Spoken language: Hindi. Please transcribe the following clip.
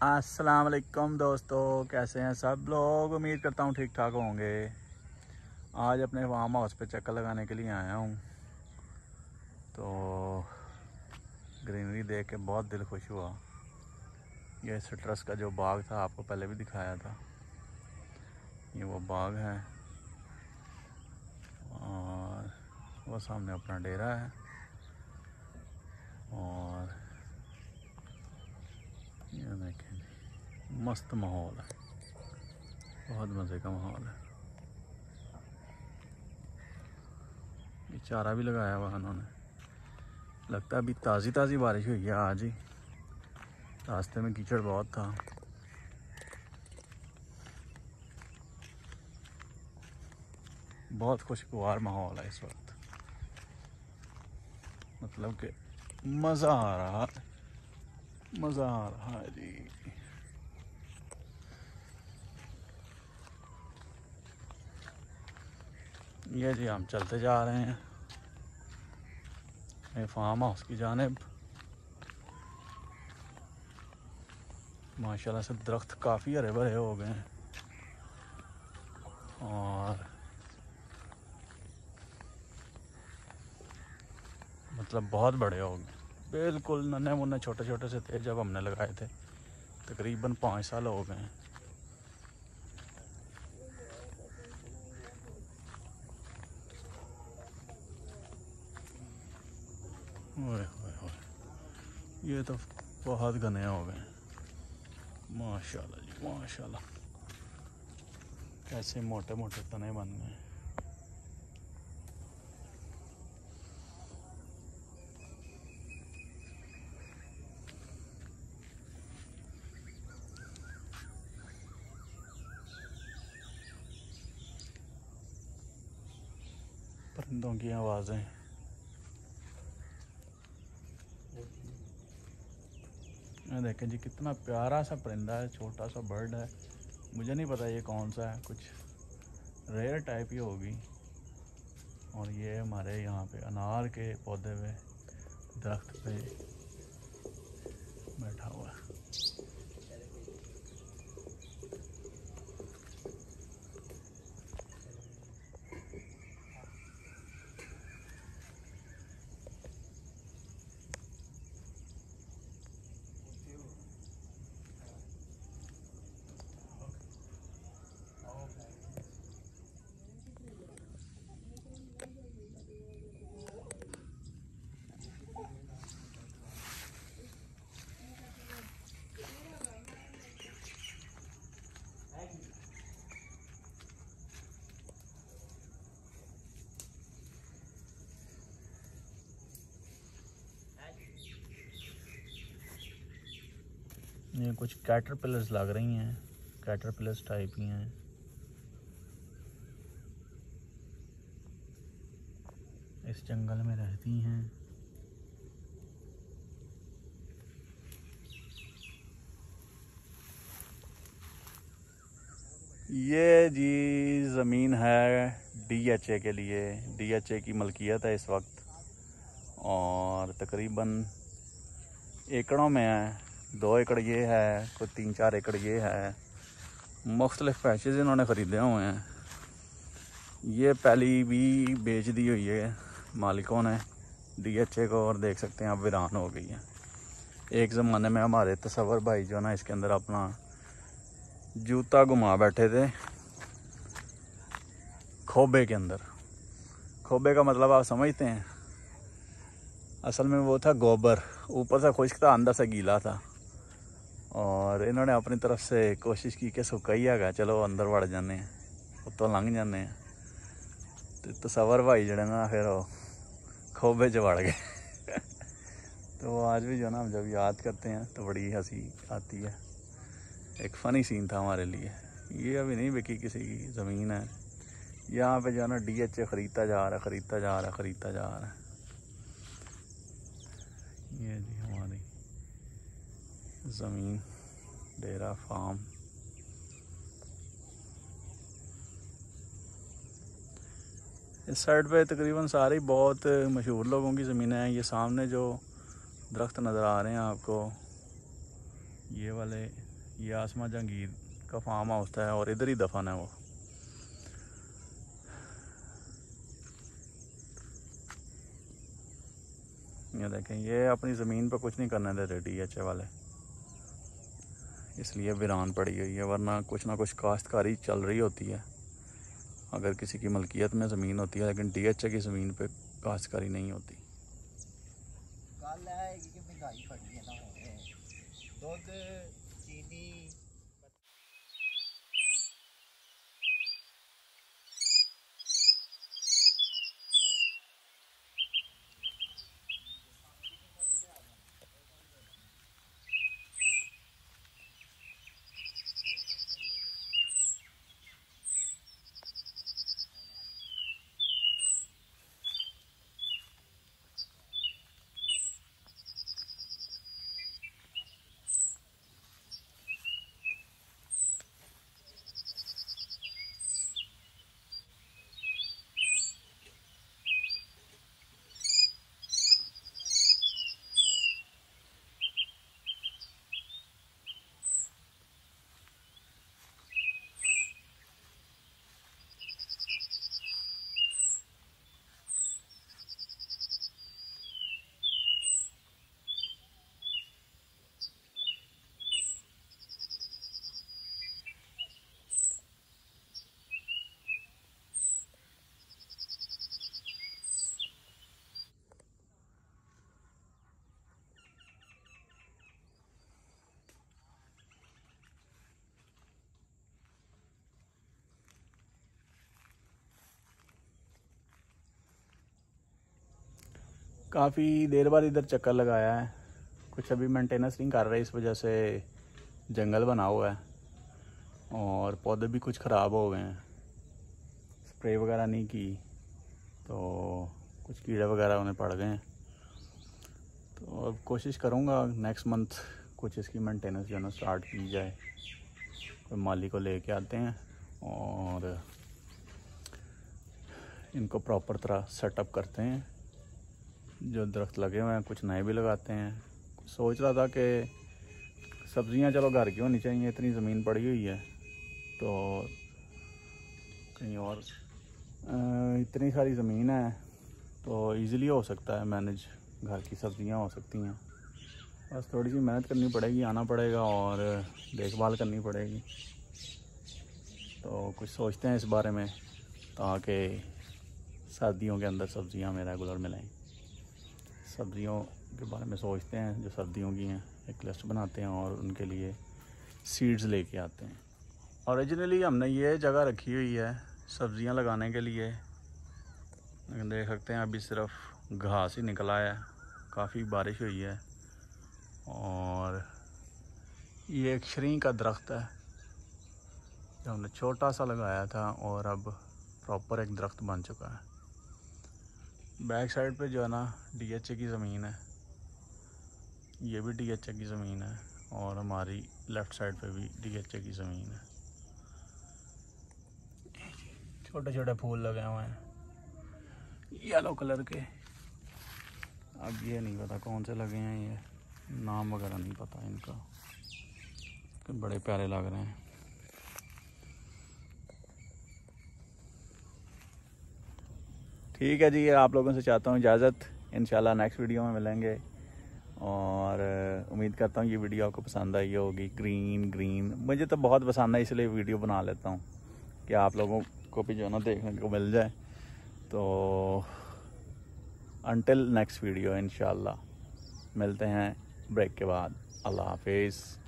अस्सलाम वालेकुम दोस्तों, कैसे हैं सब लोग। उम्मीद करता हूँ ठीक ठाक होंगे। आज अपने फार्म हाउस पे चक्कर लगाने के लिए आया हूँ, तो ग्रीनरी देख के बहुत दिल खुश हुआ। ये सिट्रस का जो बाग था आपको पहले भी दिखाया था, ये वो बाग है और वो सामने अपना डेरा है और ये देखें मस्त माहौल है, बहुत मज़े का माहौल है। ये चारा भी लगाया हुआ उन्होंने, लगता है अभी ताज़ी ताज़ी बारिश हुई है आज ही। रास्ते में कीचड़ बहुत था। बहुत खुशगवार माहौल है इस वक्त, मतलब कि मज़ा आ रहा है, मज़ा आ रहा है जी। ये जी हम चलते जा रहे हैं ये फार्म हाउस की जानिब। माशाल्लाह से दरख्त काफ़ी हरे भरे हो गए हैं और मतलब बहुत बड़े हो गए। बिल्कुल नन्हे मुन्ने छोटे छोटे से थे जब हमने लगाए थे, तकरीबन 5 साल हो गए हैं। ओए ओए ओए, ये तो बहुत घने हो गए। माशाल्लाह जी माशाल्लाह, कैसे मोटे मोटे तने बन गए। परिंदों की आवाज़ें, देखें जी कितना प्यारा सा परिंदा है, छोटा सा बर्ड है। मुझे नहीं पता ये कौन सा है, कुछ रेयर टाइप ही होगी। और ये हमारे यहाँ पे अनार के पौधे पे दरख्त पे बैठा हुआ है। ये कुछ कैटरपिलर्स लग रही हैं, कैटरपिलर्स टाइप ही हैं। इस जंगल में रहती हैं। ये जी ज़मीन है DHA के लिए, DHA की मलकियत है इस वक्त और तकरीबन एकड़ों में है। 2 एकड़ ये है, कोई 3-4 एकड़ ये है। मुख्तलिफ पैचेज़ इन्होंने ख़रीदे हुए हैं। ये पहली भी बेच दी हुई है मालिकों ने DHA को, और देख सकते हैं अब वीरान हो गई है। एक ज़माने में हमारे तसव्वुर भाई जो ना इसके अंदर अपना जूता घुमा बैठे थे खोबे के अंदर। खोबे का मतलब आप समझते हैं, असल में वो था गोबर, ऊपर से खुश्क था अंदर से गीला था। और इन्होंने अपनी तरफ से कोशिश की कि सुकाइया गया, चलो अंदर वड़ जाने उत्तों लंघ जाने हैं। तो तसव्वुर भाई जड़े ना फिर वो खोबे च वड़ गए। तो आज भी जो ना हम जब याद करते हैं तो बड़ी हंसी आती है। एक फ़नी सीन था हमारे लिए। ये अभी नहीं बिकी, किसी की ज़मीन है यहाँ पे जो ना DHA ख़रीदता जा रहा है, ख़रीदता जा रहा है, ख़रीदता जा रहा है। ये जी हमारी ज़मीन, डेरा फार्म। इस साइड पे तकरीबन सारी बहुत मशहूर लोगों की ज़मीनें हैं। ये सामने जो दरख्त नज़र आ रहे हैं आपको, ये वाले ये आसमा जहांगीर का फार्म हाउस था और इधर ही दफन है वो। ये देखें, ये अपनी ज़मीन पर कुछ नहीं करने देते DHA वाले, इसलिए वीरान पड़ी हुई है। वरना कुछ ना कुछ काश्तकारी चल रही होती है अगर किसी की मलकियत में ज़मीन होती है, लेकिन DHA की ज़मीन पे काश्तकारी नहीं होती। गल है कि महंगाई बड़ी है ना, दुध चीनी काफ़ी देर बाद इधर चक्कर लगाया है। कुछ अभी मेंटेनेंस नहीं कर रहे, इस वजह से जंगल बना हुआ है और पौधे भी कुछ ख़राब हो गए हैं। स्प्रे वगैरह नहीं की तो कुछ कीड़े वगैरह उन्हें पड़ गए हैं। तो अब कोशिश करूँगा नेक्स्ट मंथ कुछ इसकी मेंटेनेंस जो है ना स्टार्ट की जाए। कोई माली को लेके आते हैं और इनको प्रॉपर तरह सेटअप करते हैं। जो दरख्त लगे हुए हैं कुछ नए भी लगाते हैं। सोच रहा था कि सब्जियां चलो घर की होनी चाहिए, इतनी ज़मीन पड़ी हुई है तो कहीं और इतनी सारी ज़मीन है तो इजीली हो सकता है मैनेज, घर की सब्जियां हो सकती हैं। बस थोड़ी सी मेहनत करनी पड़ेगी, आना पड़ेगा और देखभाल करनी पड़ेगी। तो कुछ सोचते हैं इस बारे में ताकि सर्दियों के अंदर सब्जियां हमें रेगुलर मिलें। सब्जियों के बारे में सोचते हैं जो सर्दियों की हैं, एक लिस्ट बनाते हैं और उनके लिए सीड्स लेके आते हैं। ओरिजिनली हमने ये जगह रखी हुई है सब्जियां लगाने के लिए। देख सकते हैं अभी सिर्फ घास ही निकला है, काफ़ी बारिश हुई है। और ये एक शरीं का दरख्त है जो हमने छोटा सा लगाया था और अब प्रॉपर एक दरख्त बन चुका है। बैक साइड पे जो है ना DHA की ज़मीन है, ये भी DHA की ज़मीन है और हमारी लेफ़्ट साइड पे भी DHA की ज़मीन है। छोटे छोटे फूल लगे हुए हैं येलो कलर के। अब ये नहीं पता कौन से लगे हैं, ये नाम वगैरह नहीं पता इनका, बड़े प्यारे लग रहे हैं। ठीक है जी, आप लोगों से चाहता हूँ इजाज़त। इंशाल्लाह नेक्स्ट वीडियो में मिलेंगे और उम्मीद करता हूँ ये वीडियो आपको पसंद आई होगी। ग्रीन मुझे तो बहुत पसंद है, इसलिए वीडियो बना लेता हूँ कि आप लोगों को भी जो ना देखने को मिल जाए। तो अंटिल नेक्स्ट वीडियो इंशाल्लाह मिलते हैं ब्रेक के बाद। अल्लाह हाफिज़।